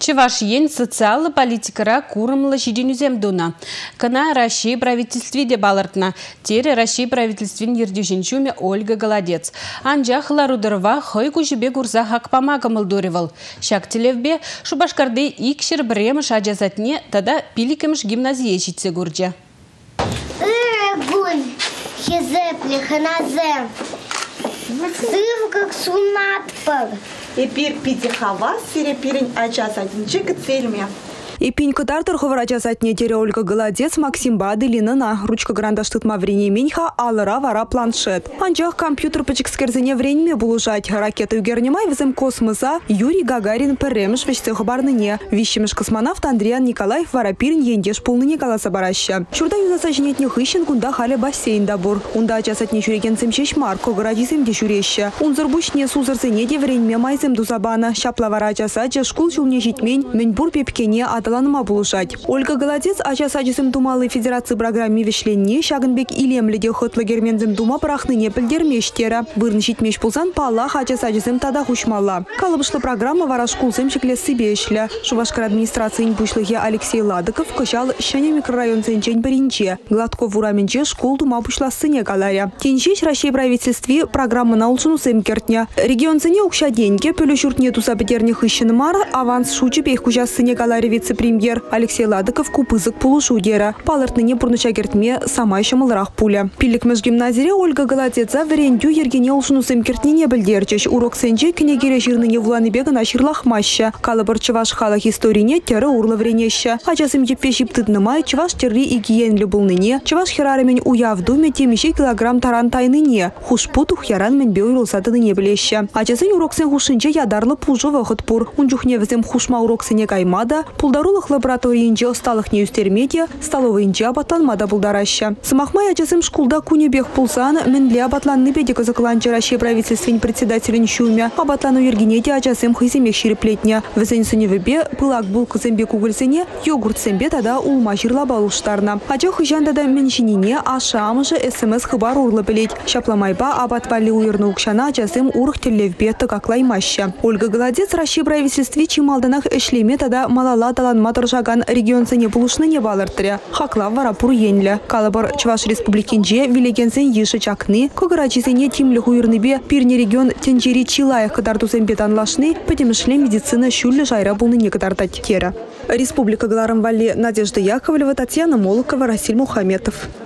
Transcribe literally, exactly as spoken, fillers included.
Чеваш ен социалы политикара курымлы жиденюзем дуна. Кана Россия правительстве де балартна. Тере Россия правительствен ердюженчуме Ольга Голодец. Анжах ларудырва хой кужебе гурза хакпама мылдуревал. Шак телевбе шубашкарды икшер бремыш ажазатне тада пиликемш гимназие житсе гурджа. Гунь, хизепле, ханазем. Сыв как сунатпар. Эпир пидихава, сирепирень ажазатинчик цельме. И пень катартер ховрачасатне тере Ольга Голодец, Максим Баделина на ручка грандаштыт маврине меньха, алыра вара планшет. Анчах компьютер пачекскерзене времени булужать. Ракета угернимай везем космоса Юрий Гагарин перемеш вещце хабарныне. Вещемеш космонавт Андриан Николаев варапирин ендеш полны Никола Собараща. Чурда юзасажнетних ищен кунда халя бассейн дабур. Унда часатне чурегенцем чеш Марко городизем дешуреща. Унзырбучне сузырзене де время майзем дузабана. Шапла вара часача школ чулне житмень, меньбур пепкене от Таланыма булушать. Ольга Голодец, ача сачысым думалы федерации программе вешленне, шагынбек илемледе хотлы гермензем дума прахныне пілдермештера. Вырнышить меш пулсан палах ача сачысым тада хушмала. Калыбышлы программа вара шкулсем шеклесі бешля. Шубашкар администрациян пушлыхе Алексей Ладыков кышал шане микрорайон ценчень паринче. Гладков ураменче школ дума пушла сыне галаря. Тенчеш Россия правительстве программа наулшыну сымкертня. Регион цене укша деньги, пелющуртне туса петерних ищен мар, аванс шучи пех кужа сыне галаря вице-премьер Алексей Ладыков купызык полушудера. Палыртныне пурнычагертме сама еще малрах пуля. Пилик меж гимназире Ольга Голодеца верендю ергене улшыну сымкертнине бельдерчеш. Урок сенче княгире жирныне вланы бегана ширлах маща. Калабыр чеваш халах историне теры урла вренеща. Ачасым епе шиптыднымай чеваш терри и гиенлі булныне. Чеваш хераремен уяв думе темише килограмм таран тайныне. Хушпутух яран мен беуйлсатыне блеща. Ачасын урок сен хушынче ядарлы пужо вахыт пур. Унчухне везем хушма урок сене каймада. Пулдарулых лабораториинче осталых не юстермете, столовыйнче абатланмада булдараща. Самахмай ачасым шкулда кунебех пулсан, менле абатланны педика закланче Россия правительствен председателен шуме, абатлану ергенете ачасым хыземех ширеплетня. Везен сыневебе пылак булка зембе кугульсене, йогурт зембе тада улма жирлаба уштарна. Ачах жандада меншинине ашамыжы смс хыбар урлы білет. Шапламайба абатвали уйырны укшана ачасым урх телевбе тыкаклаймаща. Ольга Голодец Россия правительстве чималданах эшлеме тада малала талан матыржаган регион цене пулушны не балыртыря. Хакла варапур енлі. Калабар Чуваш республикинже вилегенсен еші чакны, когырачисене тимлі хуйырныбе пирне регион тенчери чилаях кадартузен бетанлашны, пөтемішле медицина шүлі жайра бұлны не кадартать кера. Республика Галарам Валли, Надежда Яковлева, Татьяна Молокова, Расиль Мухаметов.